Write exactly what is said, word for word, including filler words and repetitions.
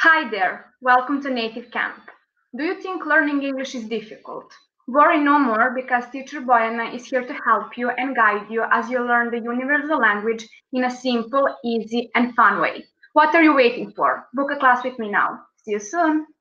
Hi there, welcome to Native Camp. Do you think learning English is difficult? Worry no more because teacher Bojana is here to help you and guide you as you learn the universal language in a simple, easy, and fun way. What are you waiting for? Book a class with me now. See you soon!